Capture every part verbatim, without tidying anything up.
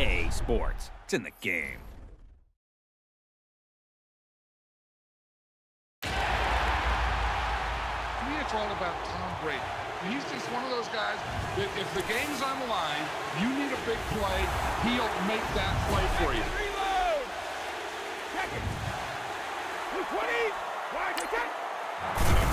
A Sports. It's in the game. To me, it's all about Tom Brady. He's just one of those guys that if the game's on the line, you need a big play, he'll make that play for you. Reload! Check it! two twenty! Wide, take it!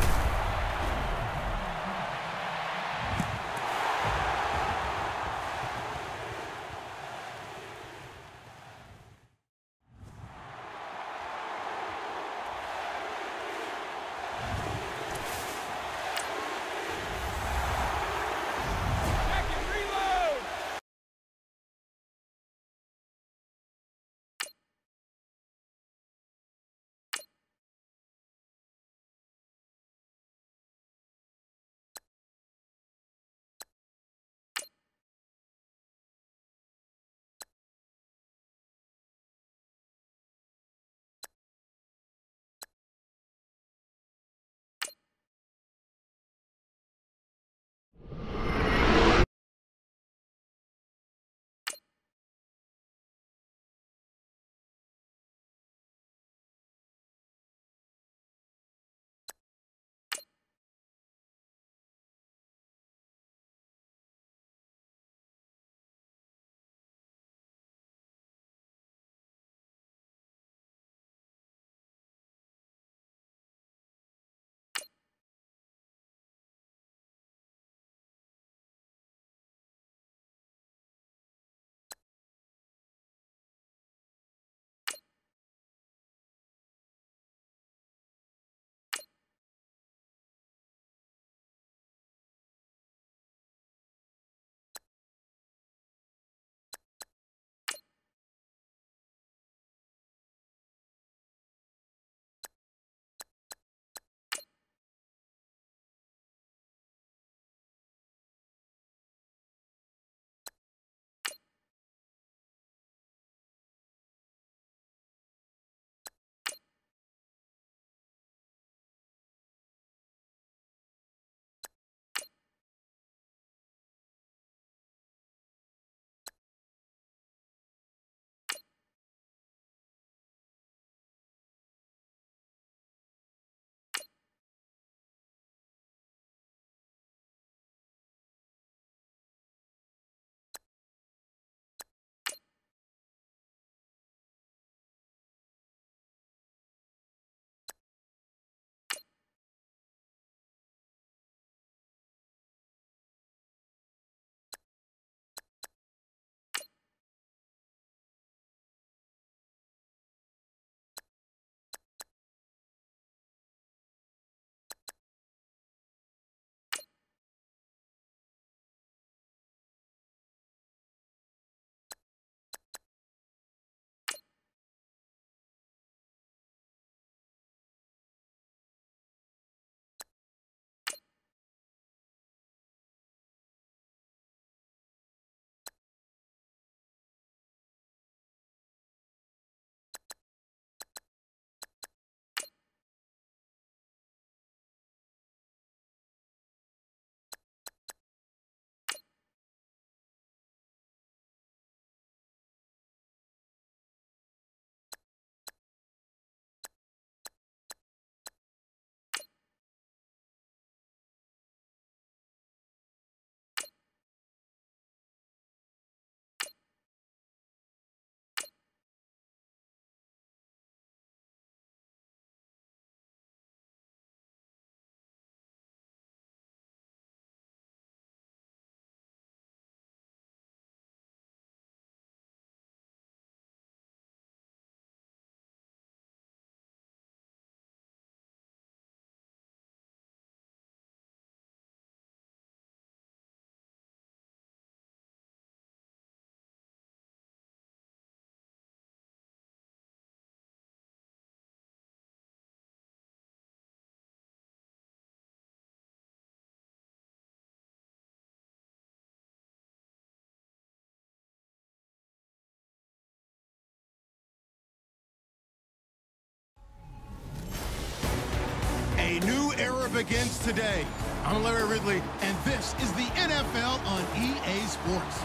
A new era begins today. I'm Larry Ridley, and this is the N F L on E A Sports.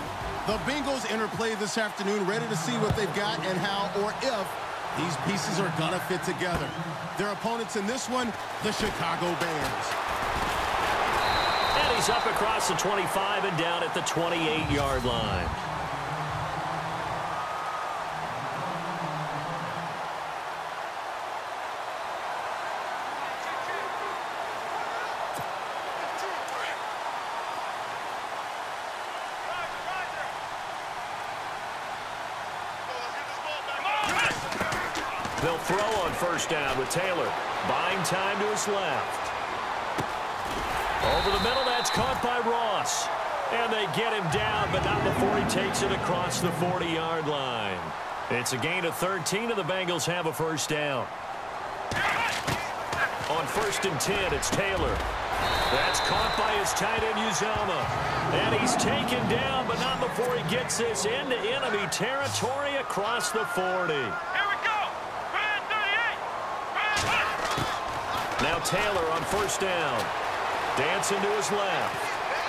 The Bengals interplay this afternoon, ready to see what they've got and how or if these pieces are going to fit together. Their opponents in this one, the Chicago Bears. And he's up across the twenty-five and down at the twenty-eight yard line. They'll throw on first down with Taylor. Buying time to his left. Over the middle, that's caught by Ross. And they get him down, but not before he takes it across the forty yard line. It's a gain of thirteen, and the Bengals have a first down. On first and ten, it's Taylor. That's caught by his tight end, Uzomah. And he's taken down, but not before he gets this into enemy territory across the forty. Now Taylor on first down. Dancing to his left.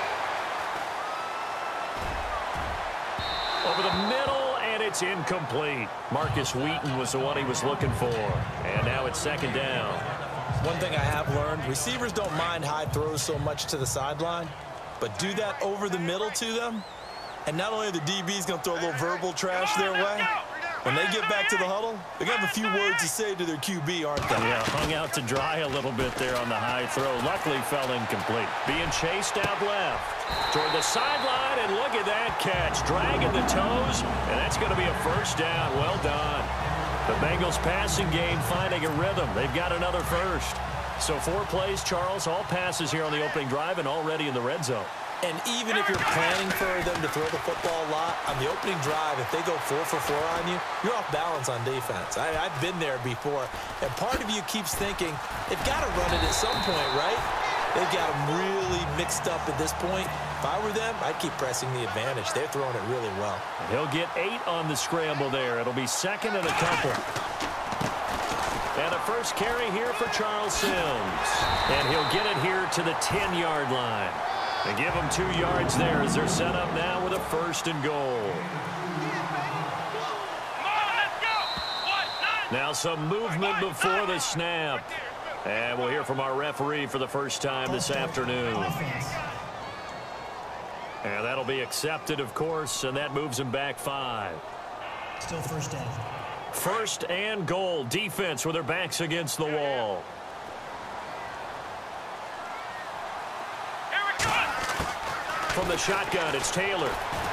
Over the middle, and it's incomplete. Marcus Wheaton was the one he was looking for. And now it's second down. One thing I have learned, receivers don't mind high throws so much to the sideline, but do that over the middle to them, and not only are the D Bs going to throw a little verbal trash their way, when they get back to the huddle, they're going to have a few words to say to their Q B, aren't they? Yeah, hung out to dry a little bit there on the high throw. Luckily fell incomplete. Being chased out left toward the sideline, and look at that catch. Dragging the toes, and that's going to be a first down. Well done. The Bengals passing game finding a rhythm. They've got another first. So four plays, Charles, all passes here on the opening drive and already in the red zone. And even if you're planning for them to throw the football a lot, on the opening drive, if they go four for four on you, you're off balance on defense. I, I've been there before. And part of you keeps thinking, they've got to run it at some point, right? They've got them really mixed up at this point. If I were them, I'd keep pressing the advantage. They're throwing it really well. He'll get eight on the scramble there. It'll be second and a couple. And a first carry here for Charles Sims. And he'll get it here to the ten yard line. They give them two yards there as they're set up now with a first and goal. Now some movement before the snap. And we'll hear from our referee for the first time this afternoon. And that'll be accepted, of course, and that moves him back five. Still first down. First and goal. Defense with their backs against the wall. From the shotgun, it's Taylor.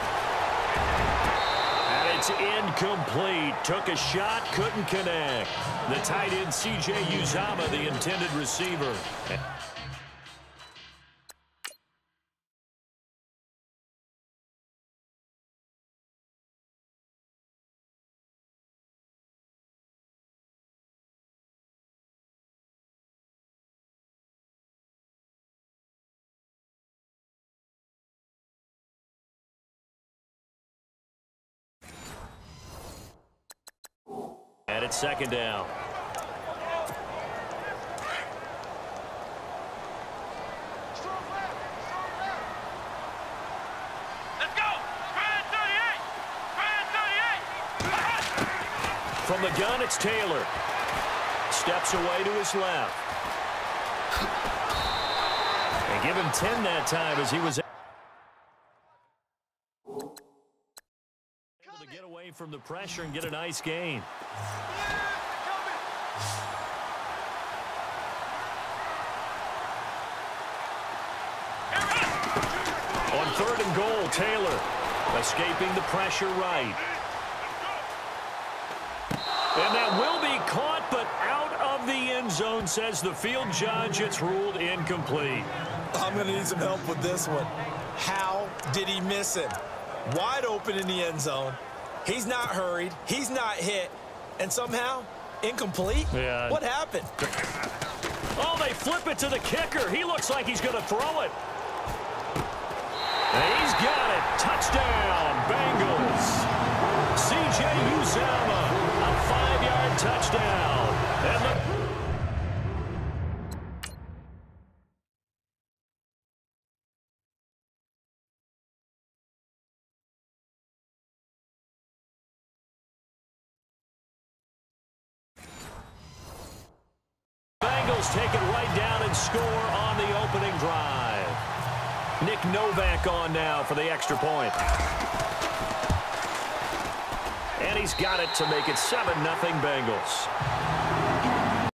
And it's incomplete. Took a shot, couldn't connect. The tight end, C J Uzomah, the intended receiver. And it's second down. Let's go! thirty-eight! thirty-eight! From the gun, it's Taylor. Steps away to his left. And give him ten that time as he was able to get away from the pressure and get a nice gain. On third and goal, Taylor escaping the pressure right. And that will be caught, but out of the end zone, says the field judge. It's ruled incomplete. I'm going to need some help with this one. How did he miss him? Wide open in the end zone. He's not hurried. He's not hit. And somehow, incomplete? Yeah. What happened? Oh, they flip it to the kicker. He looks like he's going to throw it. And he's got it. Touchdown, Bengals. C J Uzomah, a five-yard touchdown. And the Bengals take it right down and score on the opening drive. Nick Novak on now for the extra point. And he's got it to make it seven nothing Bengals.